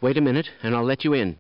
Wait a minute, and I'll let you in.